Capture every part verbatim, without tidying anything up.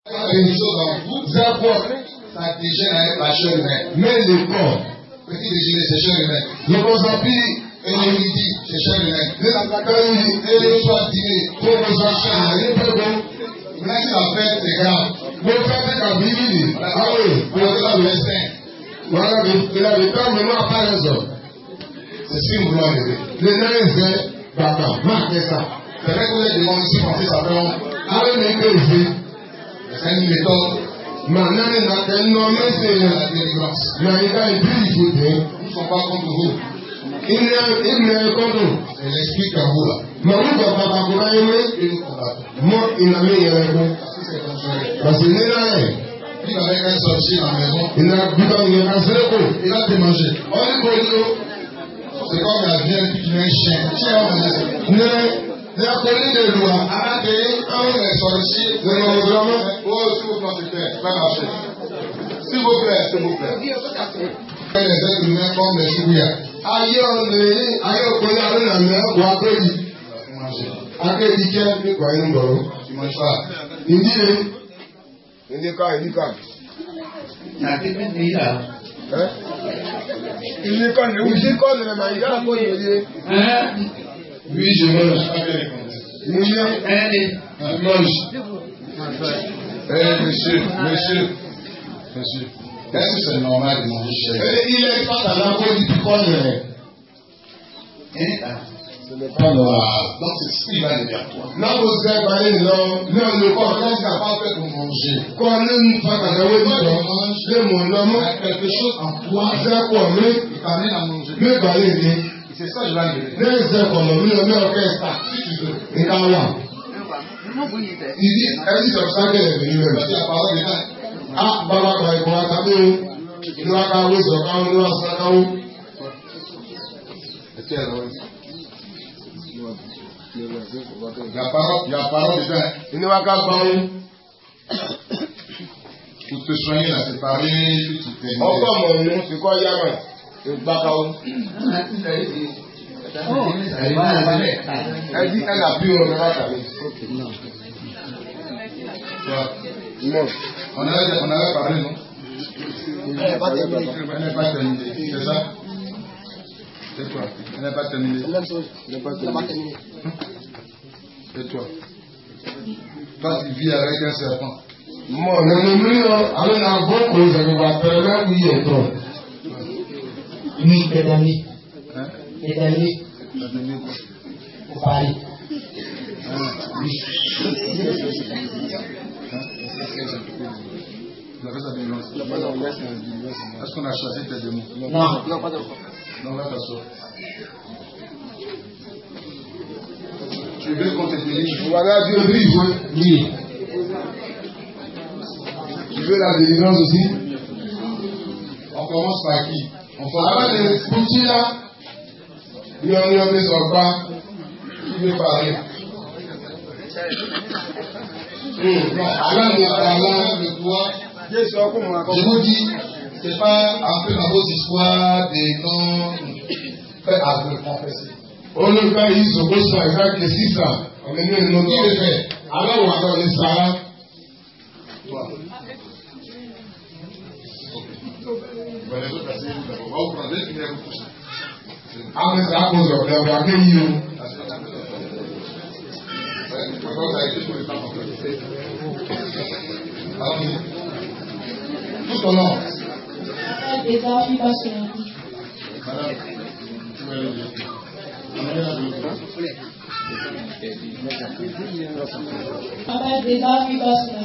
Une chose en vous, ça dégène avec la chair humaine. Mais le corps, petit déjeuner, c'est chair humaine. Le consappi et le midi, c'est chair humaine. Le l'après-midi et le soir dîner, pour vos achats, et le bon. Là, ça fait, c'est grave. Mon frère, c'est qu'à Bibili. Ah oui, pour le destin. Voilà, il a le temps, mais moi, pas raison. C'est ce que nous voulons aider. Les nains, c'est Baba, marquez ça. C'est vrai que vous êtes devant ici, pensez ça fait longtemps. Ah oui, mais que ici. C'est une méthode. Maintenant, il n'a qu'un nom, mais c'est la délivrance. Mais il a une plus difficile. Nous ne sommes pas contre vous. Il n'est contre vous. C'est l'esprit qui vous là. Mais vous, quand papa vous a aimé, il nous combat. Moi, il n'a mis rien. Parce que c'est dangereux. Parce qu'il n'est là. Il avait un sorcier dans la maison. Il n'a plus qu'à venir à zéro. Il a fait manger. On est connu. C'est comme la viande qui met un chien. Tiens, on va dire ça. La colline de loi a créé un sorcier de l'environnement. Oh, s'il vous plaît, c'est pas marché. S'il vous plaît, s'il vous plaît. Les êtres humains comme les souillards. Ailleurs, ailleurs, qu'on a la mer, ou à Kéli. À Kéli, qui est quoi, il nous tu manges pas. Il dit, il dit quoi, il dit quoi. Ça a été bien dit là. Hein? Il dit quoi, il dit quoi, il dit quoi, il dit quoi. Oui, je mange. Je mange. Eh, monsieur, monsieur, monsieur. Est-ce que c'est normal de manger cher? Il est pas à la peau du picon. Ce n'est pas normal. Donc c'est ce qui va aider à toi. Non, vous êtes allé, non, non, le corps, non, ça n'a pas fait pour manger. Quand nous pas à la peau du picon, quelque chose en toi, c'est quoi, mais il t'amène à manger. Mais bah, c'est ça, je vais dire. Les économies, le meilleur orchestre, si tu veux. Et quand là, il dit, elle dit comme ça qu'elle est venue même. Ah, Baba, quand il va taper, il va caler sur quand on va s'en aller. Il y a parole, il y a parole dedans. Il ne va qu'à parler. Pour te soigner, la séparer, puis tu t'es. Encore mon nom, c'est quoi, Yaman? Elle dit elle a pu on va parler. Non. On avait, on avait parlé, non? Elle n'est pas terminée. Elle n'est pas terminée. C'est ça? C'est quoi? Elle n'est pas terminée. La même chose. Elle n'est pas terminée. Et toi? Toi, tu vis avec un serpent. Moi, je me dis, avec un bon coup, ça ne va pas faire oui et toi. Oui, les amis. Hein? Les amis. Les amis quoi? Au Paris. Ah, oui. Vous avez sa délivrance? Est-ce qu'on a choisi tes démons? Non, non, pas de quoi. Non, là, t'assois. Tu veux qu'on te délivre? Voilà, Dieu délivre. Oui. Tu veux la délivrance aussi? On commence par qui? Avant de foutre là, il y a un homme sur le bas qui veut parler. Non, avant de parler de toi, je vous dis, ce n'est pas un peu dans vos histoires des noms faits à vous confesser. On ne fait pas ce que ça, exact, que si ça, on est mieux, nous qui le fait. Alors on va dans les salades. Ah, mais c'est à cause de la accueillir. Tout ton nom. Papa des amis basses.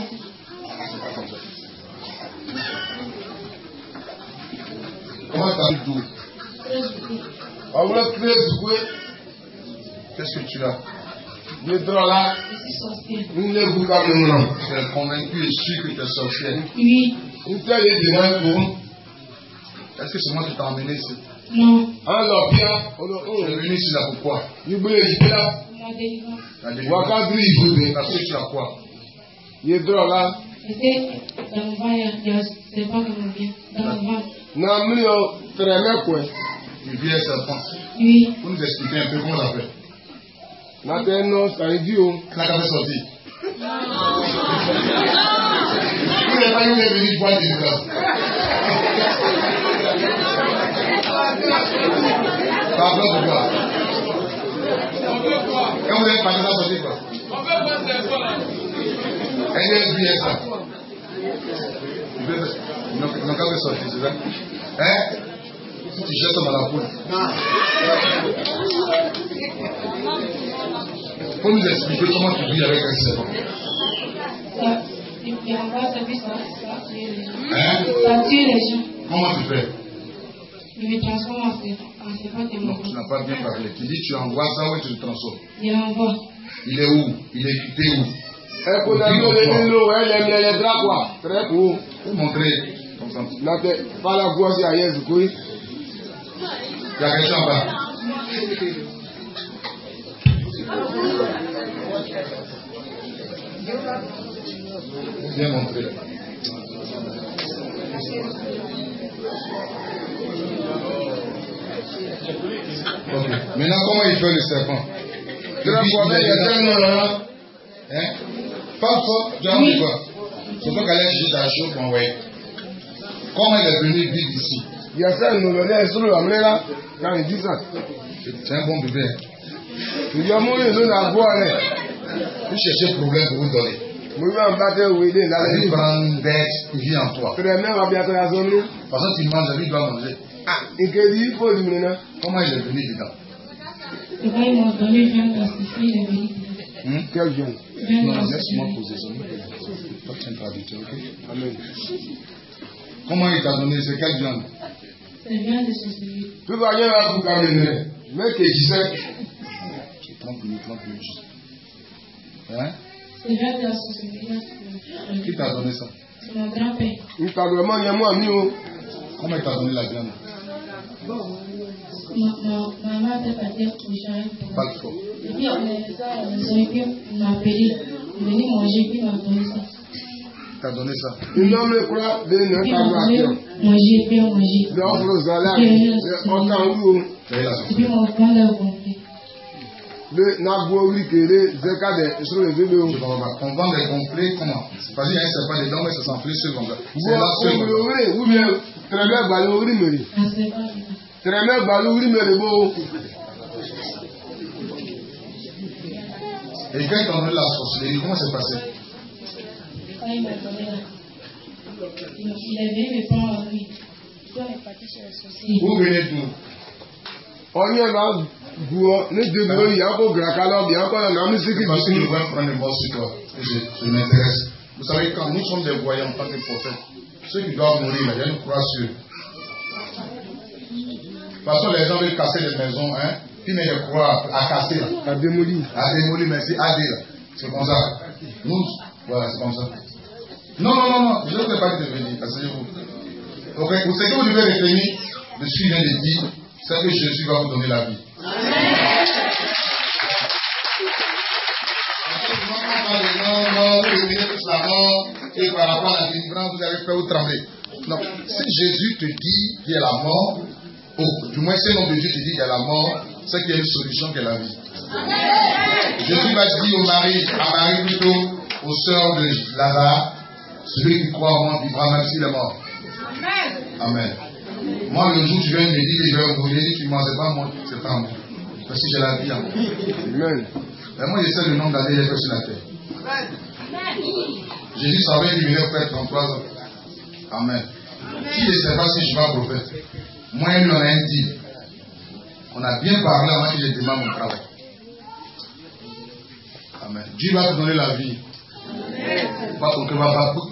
Comment t'as eu tout? On voulait créer ce quoi? Qu'est-ce que tu as? Le drap là. Nous ne vous pas de nom. Tu es convaincu et sûr que tu es sorcière? Oui. Où tu as les démons pour? Est-ce que c'est moi qui t'ai emmené ici? Non. Alors, Pierre, tu es venu ici là pourquoi? Tu voulais y faire? La délivrance. La délivrance. Parce que tu as quoi? Le drap là. C'est dans mon ventre, c'est pas comme on vient. Dans mon ventre. Non, mais très bien quoi. Tu vis un serpent. Oui. Vous nous expliquez un peu comment on l'appelle. Maintenant, ça est dit. Ça a sorti. vois des blancs. Pas blanc ou quoi? Quand vous êtes parti, ça dit quoi? Elle est bien ça. Ils n'ont qu'à me sortir, c'est ça? Hein? Si tu jettes dans la poule. Il faut nous expliquer comment tu vis avec un serpent. Ça, il envoie ça, puis ça, ça tue les gens. Hein? Ça tue les gens. Comment tu fais? Il me transforme en serpent. En serpent et Non, tu n'as pas bien parlé. Tu dis tu envoies ça ou tu le transformes. Il envoie. Il est où? Il est quitté où? Eh, pour la nuit de l'eau, elle aime les draps, quoi. Très court. Faut montrer ton sens. La tête, pas la voix, c'est ailleurs, du coup. Il y a quelqu'un en bas. Bien montré. Ok. Maintenant, comment il fait le serpent? Très fort, il y a tellement là. Hein? Pas fort, tu as envie quoi? Surtout qu'elle est juste à chaud, bon, ouais. Comment il est venu vivre ici? Il y a ça, nous le sur le amener là, quand il dit ça. C'est un bon bébé. Il y a mon yeux dans la voie là. Vous cherchez problème pour vous donner. Moi, je vais me battre, oui, là. Il prend une bête, il vit en toi. Très bien, on va bien faire la zone. Parce que tu manges, lui doit manger. Ah, il dit, il faut lui donner. Comment il est venu dedans? Et quand ils m'ont donné, je viens d'assister, il est venu. Hum? Quel jeune? Non, laisse-moi poser son nom. Toi, tu es un traducteur, ok? Amen. Comment il t'a donné? C'est quelle viande? C'est bien de se servir. Tout va bien là pour caminer. Mais que je sais. trente minutes, trente minutes. Hein? C'est bien de se servir. Qui t'a donné ça? C'est mon grand-père. Il t'a vraiment, il y a moi, mieux. Comment il t'a donné la viande? Ma, ma maman était partie au jardin. Pas de fort. Et puis on est ça à la maison, et puis on m'a appelé. Il est venu manger, puis il m'a donné ça. Il t'a donné ça? Il n'a même pas de ne Puis pas on m'a donné voir. manger, puis on mangeait. Donc, vous allez, on t'en où? Et puis mon frère l'a compris. Le Nagououi, qui est le cas de sur les vidéos. On vend des complets, comment? C'est pas dit, hein, c'est pas des dents, mais ça s'enfile sur comme ça. C'est là Oui, seul. oui, oui, bien. Très bien, ballon, oui, mais. Ah, c'est pas ça. Très bien, ballon, oui, mais beau. Et quand il t'a donné la sorcellerie, comment c'est passé? Quand il m'a donné là, il il est venu me prendre en nuit. Puis on est parti chez le sorcier. Vous venez d'où? On y va, vous, les deux gros, il y a un peu de gracalor, il y a un peu de musique qui Parce que je dit. veux prendre le mot sur toi. Je, je m'intéresse. Vous savez, quand nous sommes des voyants en tant que prophètes, ceux qui doivent mourir, là, il y a une croix sur eux. Parce que les gens veulent casser les maisons, hein. Puis mais les croix à casser là. À démolir. À démolir, mais c'est à dire. C'est comme ça. Nous, voilà, c'est comme ça. Non, non, non, non, je ne sais pas de venir. Asseyez-vous. Ok, vous savez que vous devez retenir, je suis vient de dire, c'est que Jésus va vous donner la vie. Non, non, vous retenez tous la mort, et par rapport à la délivrance, vous avez peur ou trembler. Non, si Jésus te dit qu'il y a la mort, oh, du moins si le nom de Dieu te dit qu'il y a la mort, c'est qu'il y a une solution qui est la vie. Jésus va dire au mari, à Marie plutôt, aux sœurs de Lazare, celui qui croit en moi vivra même s'il est mort. Amen. Moi, le jour où tu viens me dire, je vais mourir, tu ne manges pas, moi, c'est pas moi. Parce que j'ai la vie en moi. Amen. Et moi, je sais le nombre d'années que j'ai sur la terre. Jésus savait qu'il venait faire trente-trois ans. Amen. Qui ne sait pas si je suis pas prophète? Moi et lui, on a un deal. On a bien parlé avant que je démarre mon travail. Amen. Dieu va te donner la vie. Pas ton cœur va battre.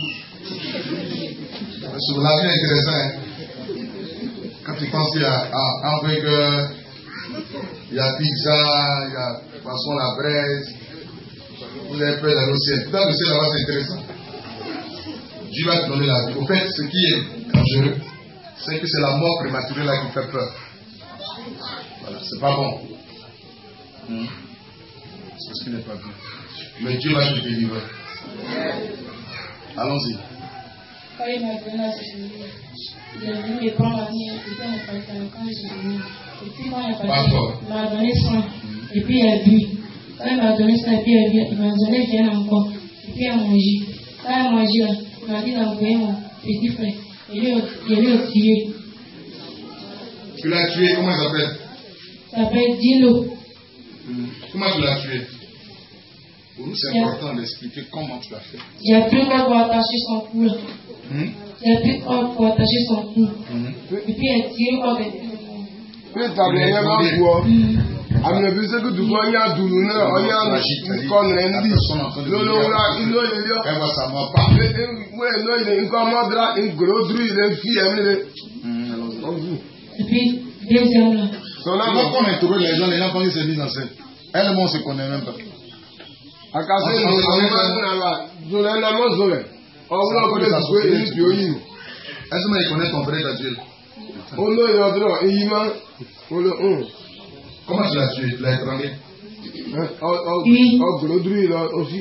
Sur la vie est intéressante. Hein? Quand tu penses qu'il y a un hamburger, il y a pizza, il y a poisson à la braise, vous avez peur d'aller au ciel. Dans le ciel là-bas, c'est intéressant. Dieu va te donner la vie. Au fait, ce qui est dangereux, c'est que c'est la mort prématurée là qui fait peur. Voilà, c'est pas bon. Hum. C'est ce qui n'est pas bien. Mais Dieu va te délivrer. Allons-y. Quand il m'a donné la sorcellerie, il est venu me prendre la nuit, et puis on est parti quand j'ai venu. Et puis quand il est parti, il m'a donné soin, et puis il a bu. Quand il m'a donné ça, et puis il m'a donné viande encore, et puis il a mangé. Quand il a mangé, il m'a dit d'envoyer mon petit frère. Et lui, il lui a tué. Tu l'as tué, comment il s'appelle? Il s'appelle Dino. Mmh. Comment tu l'as tué? Pour nous, c'est important d'expliquer comment tu l'as fait. J'ai pris corde pour attacher son cou. Mmh. J'ai pris corde pour attacher son cou. Mmh. Et puis, il a tiré corde. Puis, tu as bien un bois. Amina bisa que tu vois ya dulu na oya kon rendi lo lo ra ilo le yo e wa sa mo pa we no ile nko modra in grodru ile fi emire et puis deuxième là donc là quand on interroge les gens les gens pensent que c'est mis en scène elles on se connaît même pas akase no na la zole na mo zole o wo ko de so e bi oyin est-ce que tu connais ton frère Daniel o lo yo dro eyima o lo un. Comment tu l'as tué? Tu l'as étranglé? Oui. Allons-y.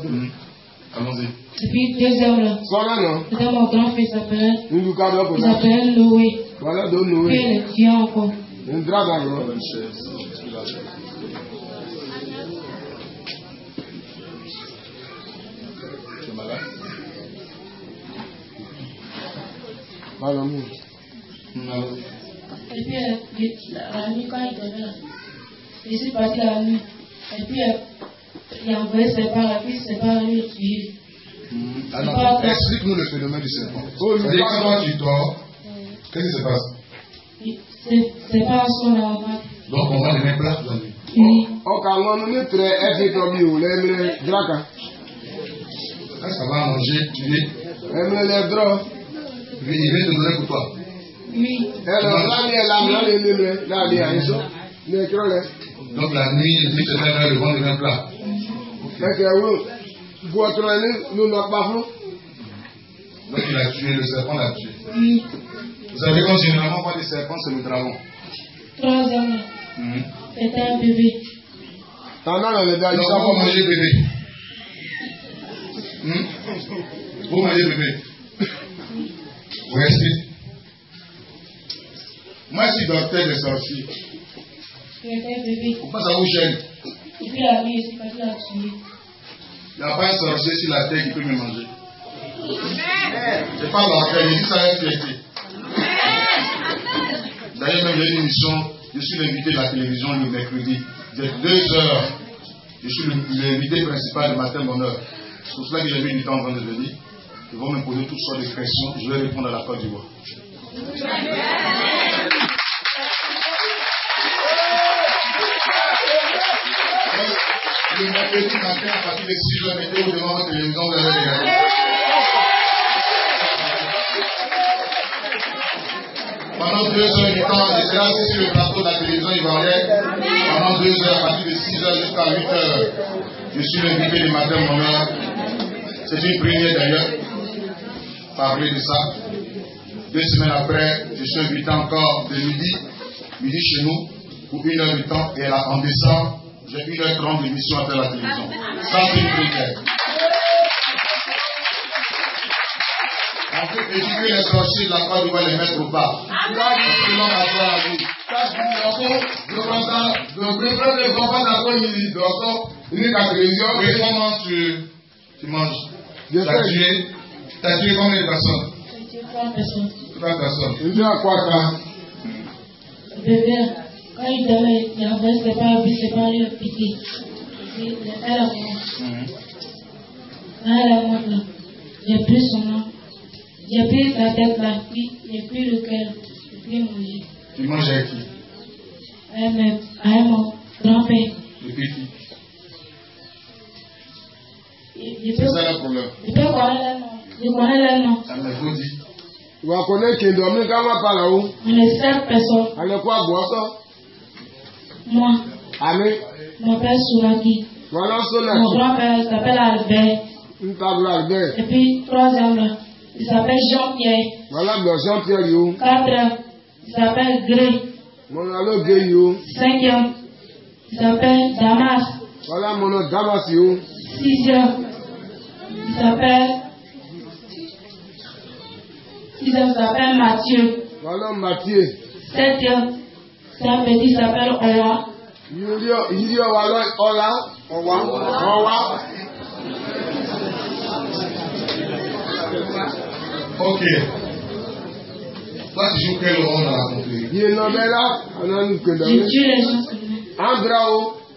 Et puis, deuxième là. C'était mon grand frère, il s'appelle. Il s'appelle Noé. Voilà, de Noé. Puis, il est tué encore. Une drague, non? Tu es malade? Voilà, non. Non. Et puis, la, la nuit, quand il dormait là, je suis partie la nuit. Et puis, il a envoyé ses parents, et puis ses parents lui ont tué. Mmh. Alors, explique-nous le phénomène du serpent. Oh, quand tu dors, qu'est-ce qui se passe? Ses parents sont là en bas. Donc, on va les mettre là dans la nuit. Oui. Ok, on va mettre un peu de bio, les dragas. Quand ça va manger, tu es. Les draps. Il vient te donner pour toi. Oui. Donc la nuit, il dit que c'est le vent devient plat. Donc il a tué, le serpent l'a tué. Oui. Vous savez quand généralement on voit des serpents, c'est le dragon. Troisième. Mmh. C'était un bébé. Donc vous mangez bébé. Mmh? Vous mangez bébé. Vous restez. Moi, je suis docteur des sorciers. Pourquoi ça vous gêne? Et puis la nuit, je suis parti la tuer. Il n'y a pas un sorcier sur la terre qui peut me manger. C'est pas l'enfer, je dis ça avec fierté. D'ailleurs, même il y a une émission, je suis l'invité de la télévision le mercredi. J'ai deux heures. Je suis l'invité principal de Matin Bonheur. C'est pour cela que j'ai mis du temps avant de venir. Ils vont me poser toutes sortes de questions. Je vais répondre à la Côte d'Ivoire. Le mercredi matin, à partir de six heures, mettez-vous devant votre télévision, vous allez regarder. Pendant deux heures du temps, je serai assis sur le plateau de la télévision ivoirienne. Pendant deux heures, à partir de six heures jusqu'à huit heures, je suis l'invité du matin bonheur. C'est une première d'ailleurs. Parler de ça. Deux semaines après, je suis invité encore de midi, midi chez nous, pour une heure de temps, et là, en décembre, j'ai une heure trente d'émission à faire la télévision. Ça, c'est une première. On peut éduquer les sorciers de la Côte d'Ivoire et les mettre au bas. Selon la foi à vous. Ça, je dis encore, je pense ça, donc, le premier combat d'accord, il dit, d'accord, il dit qu'à la télévision, mais comment tu, tu manges? Tu as tué, tu as tué combien de personnes? Trois personnes. Trois personnes. Il dit à quoi ça? Bébé, quand il dormait, il avait ses parents, puis ses parents lui ont piqué. Elle a mort. Elle a mort là. J'ai pris son nom. J'ai pris sa tête là, puis j'ai pris le cœur, j'ai pris manger. Tu manges avec qui? Avec mon grand-père. Depuis qui? C'est ça le problème. Je peux connaître le nom. Je connais le nom. Ça me faut dire. Tu vas connaître qui dormait quand on va pas là-haut? On est sept personnes. Allez quoi, boire ça? Moi. Allez. Mon père Soulaki. Voilà Soulaki. Mon grand-père s'appelle Albert. Une table Albert. Et puis, troisième là, il s'appelle Jean-Pierre. Voilà le Jean-Pierre yo. Quatre, il s'appelle Gré. Mon allo Gay yo. Cinquième, il s'appelle Damas. Voilà mon nom Damas yo. Sixième, il s'appelle Sixième, il s'appelle Mathieu. Voilà Mathieu. Septième, c'est un petit qui s'appelle Owa. Il y a Ola, Ola, Owa, Owa. Ok. Toi, tu joues quel rôle dans la conflit? Il est nommé là, on a une que dans Je tue les gens seulement. un bravo.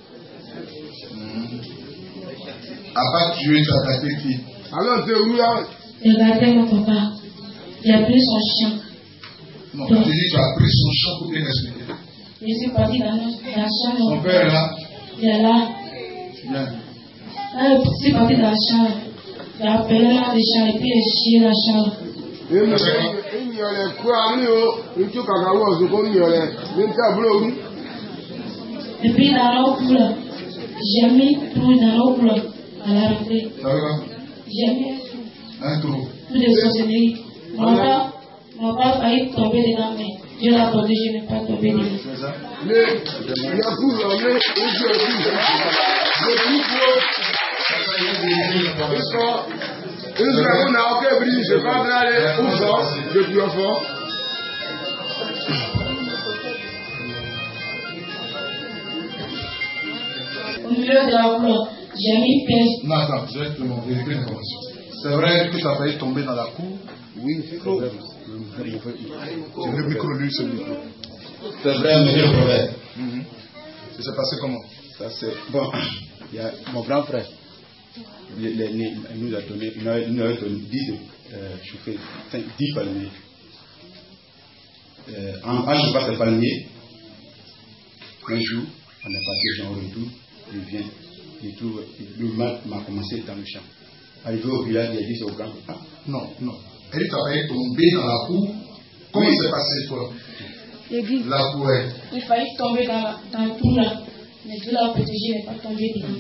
À part tuer, tu as attaqué qui? Alors, c'est où là? J'ai gardé mon papa. J'ai pris son chien. Non, tu dis tu as pris son chien pour bien m'expliquer. Je suis parti dans la chambre. Son père est là? Il est là. Bien. Là, je suis parti dans la chambre. J'ai appelé l'un des chiens et puis j'ai chié la chambre. Il y a les quoi, il y a les cacahuètes, il y a les tableaux. Et puis dans l'eau couleur, j'ai mis tout dans l'eau couleur à la rentrée. Ça va quoi? J'ai mis Un trou. tout de sorcellerie. Mon père, mon père a failli tomber dedans, mais Dieu l'a protégé, je n'ai pas tombé dedans. C'est ça? Mais il y a pour l'homme, il y a une seconde n'a aucun bris, je vais aller où ça, depuis au fond. Au milieu de la cour, j'ai mis piège. Non, attends, je vais te montrer une information. C'est vrai que tu as failli tomber dans la cour? Oui, c'est vrai. C'est le micro, lui, c'est le micro. C'est vrai, monsieur le prophète. Ça s'est passé comment? Ça c'est bon. Il y a mon grand frère. Il, il, il nous a donné, il nous a, il nous a donné dix euh, chauffés, dix palmiers. Euh, en, en chauffant ces palmiers, un jour, on est parti dans le retour, il vient, il trouve, le mal m'a commencé dans le champ. Arrivé au village, il a dit c'est au grand. Ah. Non, non. Elle dit tu as failli tomber dans la cour. Comment oui. s'est passé toi? La cour est. Il fallait tomber dans, dans le trou là. Mais Dieu l'a protégé, il n'est pas tombé dedans.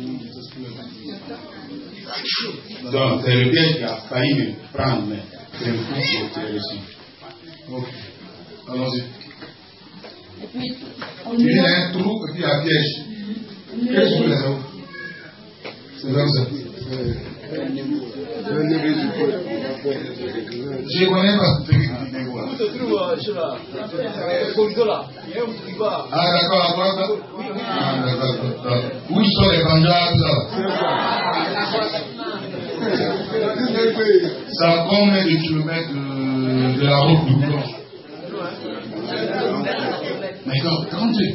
Donc, c'est le piège qui a failli me prendre, mais c'est le coup qui a été reçu. Ok. Allons-y. Et puis, on il y a un trou et puis un piège. Qu'est-ce que vous les avez? C'est comme ça. Je ne connais pas ce truc. Ah d'accord, à quoi ça? Ah d'accord. Où sont les bandas là? Ça a combien de kilomètres de, de la route du Boulon? D'accord, trente-deux.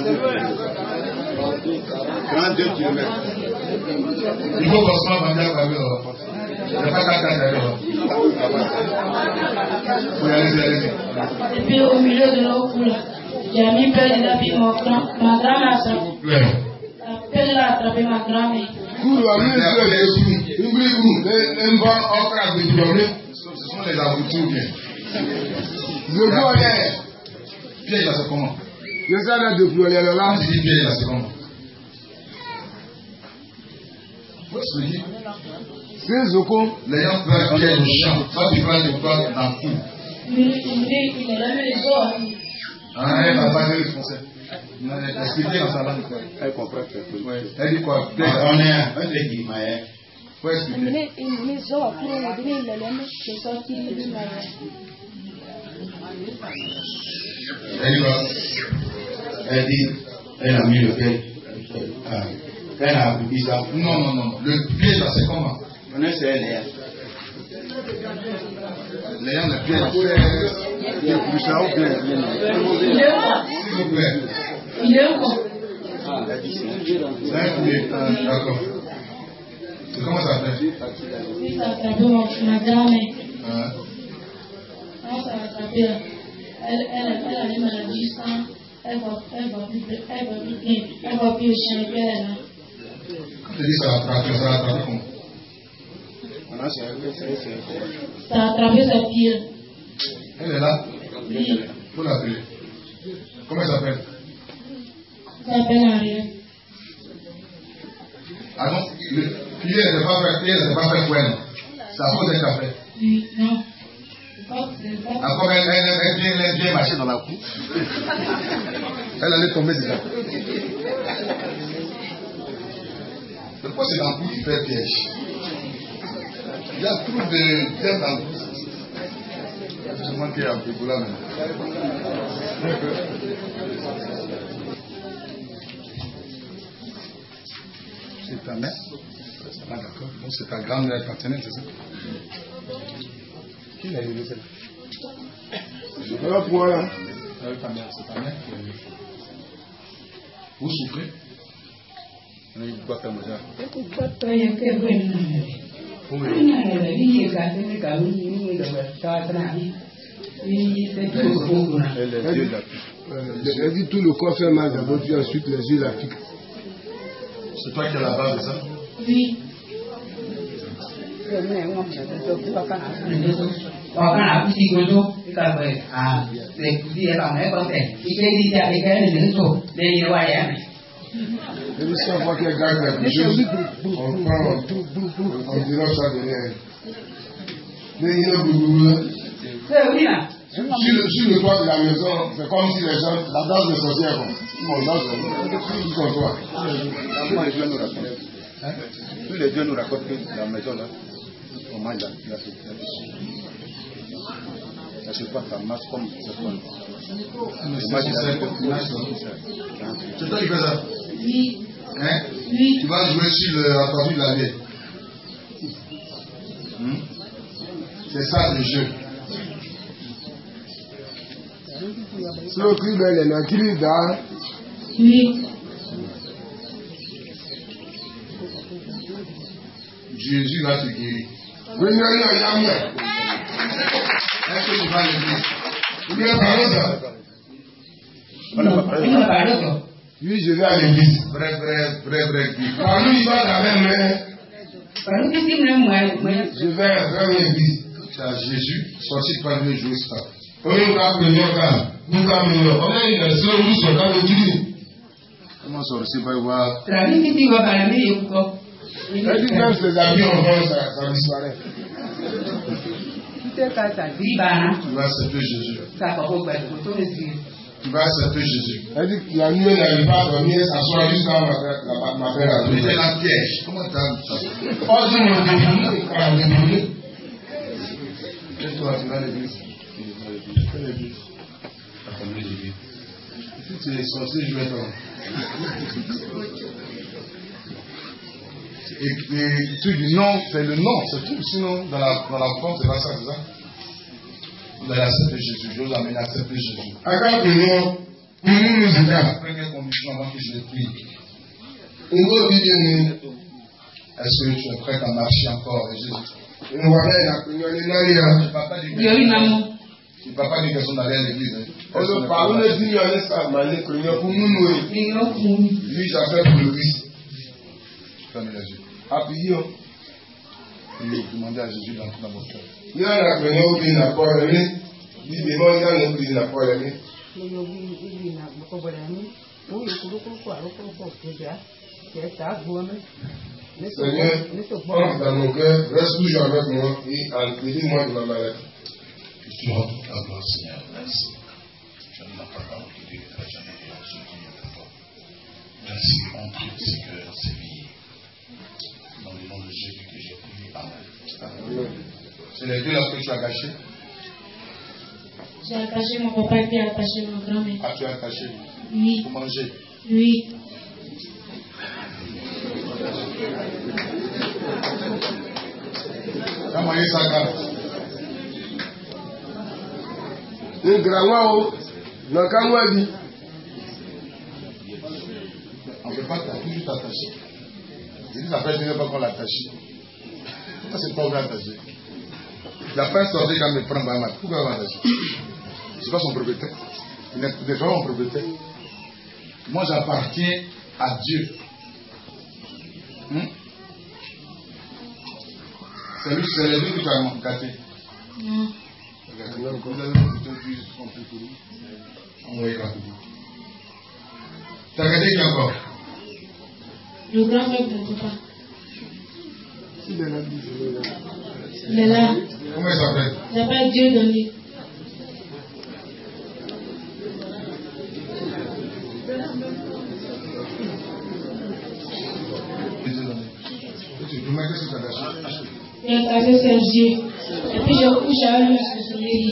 trente-deux kilomètres. Il faut forcément bander à Babel. Il n'y a pas qu'à quatre d'ailleurs. Oui, allez-y, allez-y. Et puis au milieu de l'eau coule, j'ai mis peur de la vie, mon grand, ma grand-mère a attrapé. La peur a attrapé ma grand-mère. Ce sont les aventures bien. Je vois les. Piège là, c'est comment? Je sais là depuis le là. Je dis piège là, c'est comment? Où est-ce que je dis? C'est Zoko. Les gens prennent piège au champ. Toi, tu prends le poids dans le cou. Il me dit, il a mis les os. Ah, elle n'a pas dit le français. Expliquez dans sa langue. Elle comprend. Elle dit quoi? On est un truc qui m'a aidé. Faut expliquer. Mes os, après, on a donné le lemme, c'est sorti de ma Elle dit quoi? Elle dit, elle a mis le pied. Elle a mis ça. Non, non, non. Le piège là, c'est comment? On est sur elle. Les gens, le piège. Il est plus ça ou bien? S'il vous plaît. Il est où? C'est un poulet. D'accord. Comment ça fait? Oui, ça a attrapé ma grand-mère. Hein? Comment ça a attrapé? Elle, elle, elle a des maladies, elle va, elle va plus, elle va plus bien, elle va plus au chien, et puis elle est là. Quand tu dis ça a attrapé, ça a attrapé comment? Ça a attrapé sa pied. Elle est là? Oui. Faut l'appeler. Comment elle s'appelle? Ça s'appelle Henriette. Ah non, le pied n'est pas fait, pied n'est pas fait pour elle. C'est à cause d'un café. Oui, non. C'est pas, c'est pas. Ah, comme elle, elle, elle, elle vient, elle vient marcher dans la cour. Elle allait tomber dedans. Pourquoi c'est dans le cou qui fait piège? Il y a trop de tête dans le cou. Je manque qu'il y a un peu de là maintenant. C'est ta mère? Ah d'accord. Donc c'est ta grand-mère paternelle, c'est ça? Qui Il a élevé ça. Voilà pour là. Avec ta mère, c'est ta mère qui a élevé. Vous souffrez? Il doit faire ça. Elle dit tout le corps fait mal d'abord, puis ensuite les yeux la piquent. C'est toi qui as la base de ça? Oui. Et puis chaque fois qu'elle gagne quelque chose, on prend, on déroge ça derrière. Mais il y a beaucoup. Sur le, sur le toit de la maison, c'est comme si les gens, la danse des sorcières, on danse tout comme toi. Tous les dieux nous racontent que la maison là, on mange la la ça se passe, ça marche comme ça se passe. C'est toi qui fais ça? Oui. Hein? Oui. Tu vas jouer sur le entendu de la vie. Hmm? C'est ça le jeu. Si le cri belle est là, qui lui d'a? Oui. Jésus va te guérir. Oui, non, non, non, non. Est-ce que tu vas à l'église? Tu viens parler ça? Oui, je vais à l'église. Bref, bref, bref, bref. Par nous, il va la même main. Je vais à l'église. Tu as Jésus sorti par le jouer ça. Oui, nous avons pris un cas. Nous avons pris un cas. On a une seule où sont dans le tunnel. Comment sortir par voir? Elle dit même ses habits en vent, ça, ça disparaît. Tu vas accepter Jésus. Tu vas accepter Jésus. Elle dit la nuit, elle n'arrive pas à dormir, s'asseoir jusqu'à ma frère à Mais c'est la piège. Comment tu as ça? Oh, je me débrouille. On me débrouille. Et toi, tu vas à l'église? Quelle église? Si tu es sorcier, je vais t'en. Et, et tu dis non, c'est le non, c'est tout. Sinon, dans la, dans la forme, c'est pas ça, c'est ça? Vous allez accepter Jésus. Je vous amène à accepter Jésus. Aga pèlè une musique. La première condition avant que je le prie. Ngo bi ni. Est-ce que tu es prêt à marcher encore avec Jésus? Ngo wa na kunyo ni na ya. Tu ne parles pas d'une question. Tu ne parles pas d'une question d'aller à l'église. Ozo pa on le dit yo ne sa ma ni kunyo ku munu e. Lui ça fait pour le Christ. Fermez les yeux. Appuyez. Et demandez à Jésus d'entrer dans votre cœur. Il y a la kunyo bi na por ni. Bi be mo ya no bi na por ni. Seigneur, entre dans mon cœur, reste toujours avec moi et délivre-moi de ma maladie. Tu rends toute la gloire, Seigneur. Merci. Je ne n'ai pas parole de Dieu, la jamais et en ce qui est d'accord. Merci, entre ces cœurs, ces vies. Dans le nom de Jésus que j'ai prié. Amen. C'est les deux là que tu as gâchés. J'ai attaché mon papa et puis attaché mon grand-mère. Ah, tu as attaché? Oui. Pour manger? Oui. Tu as mangé ça quand? Un grand-mère, dans quand dit. On ne peut pas toujours t'attacher. Je dis, ça fait une fois qu'on l'attache. Pourquoi c'est pas ouvert attaché? Il n'a pas sorti quand il me prend ma main. Pourquoi on l'attache? Je ne suis pas son propriétaire. Il n'est pas mon propriétaire. Moi, j'appartiens à Dieu. Hmm? C'est lui, c'est les deux que tu as gâté. Non. Tu as gâté qui encore? Le grand-père de mon papa. Il est là. Il est là. Comment il s'appelle? Il s'appelle Dieu donné. Tu dis, mais qu'est-ce que tu as gâché? Il a cassé ses yeux. Et puis je couche avec lui sur le lit.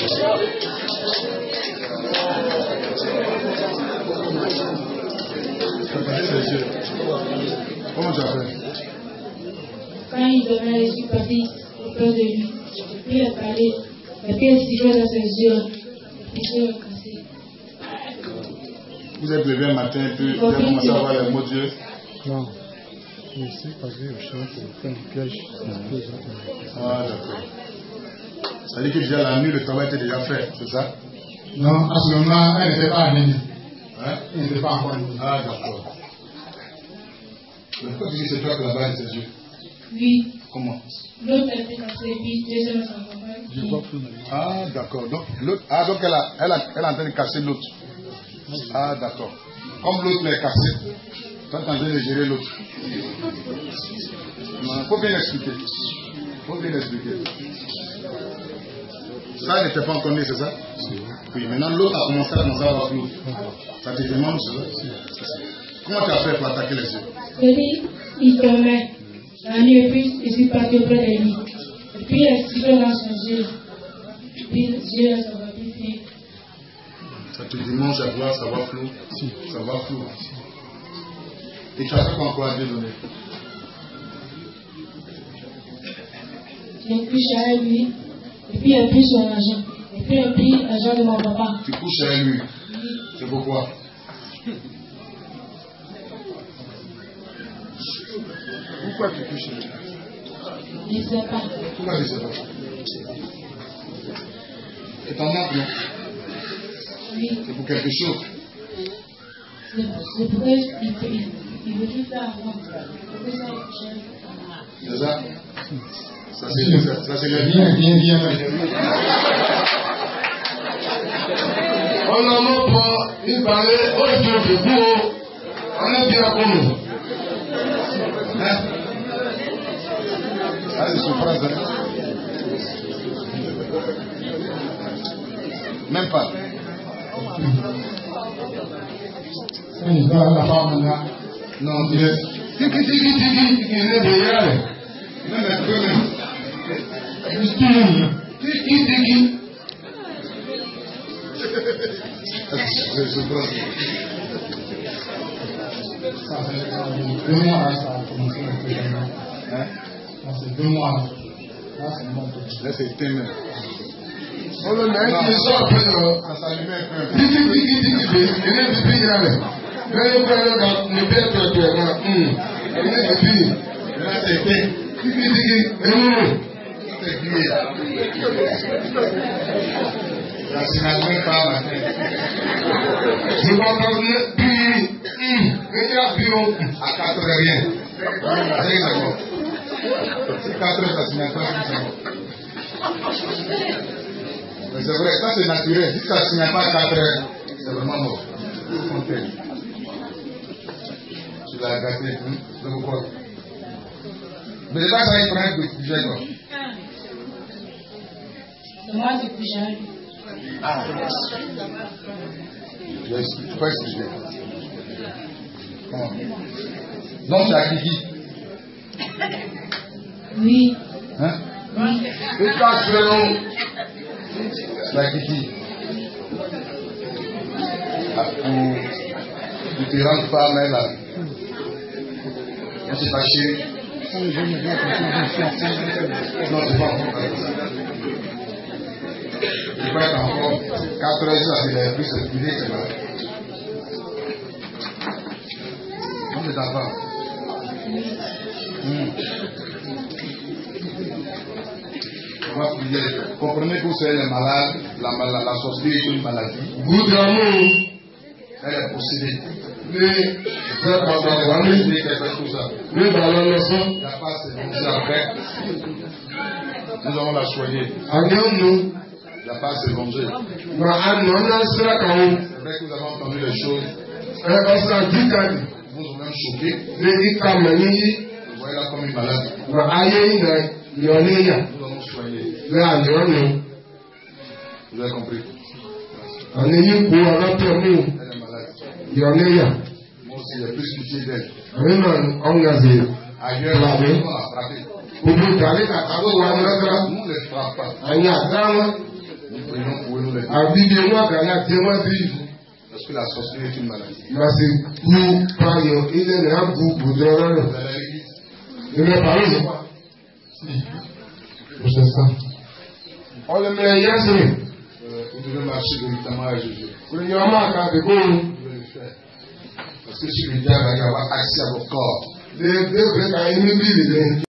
Tu as gâché ses yeux. Comment tu as fait? Quand il devait, je suis parti auprès de lui. Et puis il a parlé, et puis il a sifflé dans ses yeux, et puis il a cassé. Vous êtes levé un matin et puis vous avez commencé à voir les mots de Dieu? Non. Je suis passé au champ pour faire un piège. Ah, d'accord. Ça veut dire que déjà la nuit, le travail était déjà fait, c'est ça? Non, à ce moment, elle n'était pas amenée. Hein? Elle n'était pas encore amenée. Ah, d'accord. Mais pourquoi tu dis que c'est toi qui l'as ses yeux? Oui. Comment? L'autre a été cassé, puis deuxième s'en va. Je vois plus Ah, d'accord. Donc, l'autre, ah, donc elle, a, elle, a, elle est en train de casser l'autre. Ah, d'accord. Comme l'autre l'est cassé, toi tu es en train de gérer l'autre. Il faut bien l'expliquer. Il faut bien l'expliquer. Ça n'était pas encore né, c'est ça? Oui, maintenant l'autre a commencé à commencer à avoir flou. Ça te demande, c'est ça? Comment tu as fait pour attaquer les yeux? J'ai dit, il tombait. La nuit, et puis je suis parti auprès de lui. Et puis il a sifflé dans son yeux. Et puis les yeux, ça va vite. Ça te dimanche à voir, ça va flou. Ça va flou. Et tu as fait quoi encore à Dieu donner? J'ai couché avec lui. Et puis il a pris son argent. Et puis il a pris l'argent de mon papa. Tu couches avec lui? C'est pourquoi? Pourquoi tu couches avec lui? Je ne sais pas. Pourquoi tu ne sais pas? Et t'en manques, non? Oui. C'est pour quelque chose. C'est pour qu'il il, il veut tout faire avant. C'est ça, C'est ça? Ça, c'est ça, ça, c'est le Viens, viens, viens. On n'en a pas, il parlait, oh, je te fais beau, on est bien comme nous. Hein? Ah, c'est souffrance, hein? Même pas. Il va la femme là. Non, il est. Tiki, tiki, tiki, il est derrière. Même un peu, même. Tiki, tiki. C'est souffrance. Ça fait deux mois là, ça a commencé à faire. Hein? Ça fait deux mois là. Là, c'est bon. Là, c'est témoin. On le met, il sort après. Ça s'allumait un peu. Tiki, tiki, tiki, tiki, il est pipi grave. Mais il prend le père, père, père, hum. Il est pipi. Là, c'est fait. Tiki, tiki, et nous. C'est plié. Ça s'y n'a même pas matin. Je vois pas venir, puis, hum, il y a bureau. À quatre heures, rien. Rien, c'est bon. C'est quatre heures, ça s'y n'a pas, c'est bon. Mais c'est vrai, ça c'est naturel. Si ça ne signe pas quatre heures, c'est vraiment mort. Tout compter. Tu l'as gâté, hein? C'est pourquoi? Mais c'est pas ça, il prend un peu de sujet, quoi. C'est moi qui couche avec lui. Ah, je vais expliquer. Tu peux expliquer. Comment? Donc, tu as Kiki. Oui. Hein? Et toi, frérot, La Kiki. Ah, pour, pour te rendre pas mal là. On s'est fâché. Non, c'est pas encore. Il va être encore quatre heures, ça c'est la plus circulée, c'est là. Non, c'est d'abord. On va prier. Comprenez que vous savez les malades, la, la, la sorcellerie est une maladie. goût d'amour, Elle est possédée. les frères Elle est Papa, possédée, qu'elle fait tout ça. les ballons leçons, Il n'y a pas assez de après. Nous allons la soigner. agneau-nous, Il n'y a pas assez mangé. ma anona sera kaou, C'est vrai que nous avons entendu les choses et osa dikadi, qui vous ont même choqué. les ikamani, Vous voyez là comme une maladie. ma aye na yoneya, Nous allons soigner. les agneau-nous, Vous avez compris? aneyi kou alapemu, Elle est malade. yoneya, Moi aussi, il y a plus pitié d'elle. renan ongaze, Ailleurs, là, on va la frapper. kubu kali kakawe wa ngadra, Nous ne les frappons pas. anya dama, Nous prions pour eux, nous les disons. abide mwa kana tema bi, Parce que la sorcellerie est une maladie. masi ku payo ile na bu budrona, Vous allez à l'église. ile payo, C'est ça. On le met yes. Vous devez marcher véritablement à Jésus. Vous devez marcher avec vous. Parce que si le diable va avoir accès à vos corps. Les deux frères, ils me disent.